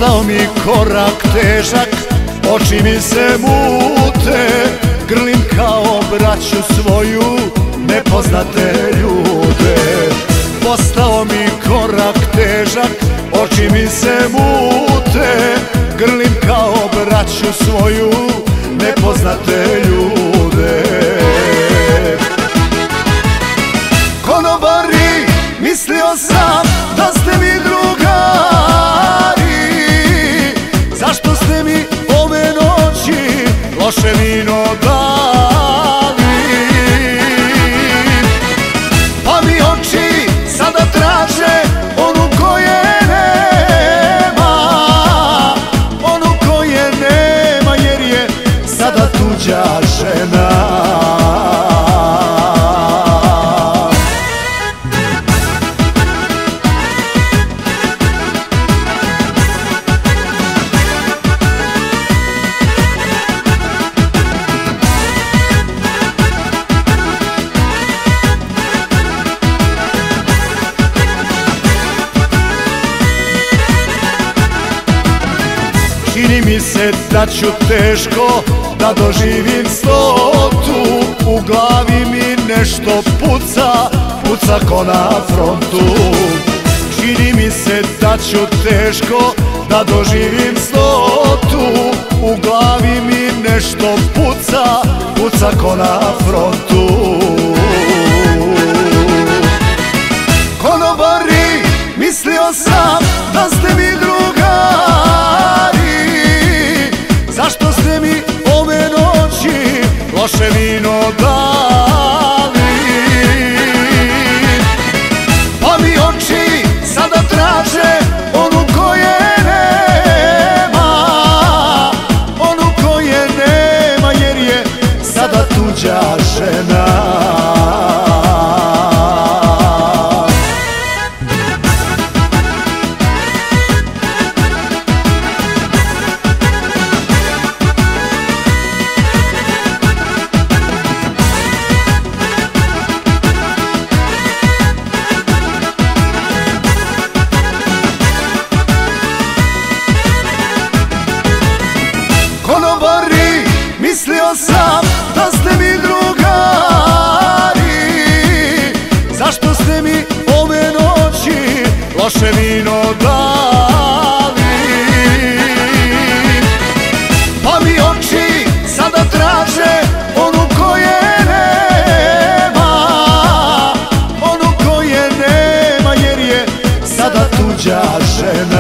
Postao mi korak težak, oči mi se mute, grlim kao braću svoju nepoznate ljude. Postao mi korak težak, oči mi se mute, grlim kao braću svoju nepoznate ljude. Konobari, mislio sam da ste mi drugari, zašto ste mi ove noći loše vino dali? Pa mi oči sada traže onu koje nema, onu koje nema, jer je sada tuđa žena. Čini mi se da ću teško da doživim 100-tu, u glavi mi nešto puca, puca ko na frontu. Čini mi se da ću teško da doživim 100-tu, u glavi mi nešto puca, puca ko na frontu. Konobari, mislio sam da ste mi drugari, zašto ste mi ove noći loše vino dali? Pa mi oči sada traže onu koje nema, onu koje nema, jer je sada tuđa žena. Konobari, mislio sam da ste mi drugari, zašto ste mi ove noći loše vino dali? Pa mi oči sada traže onu koje nema, onu koje nema, jer je sada tuđa žena.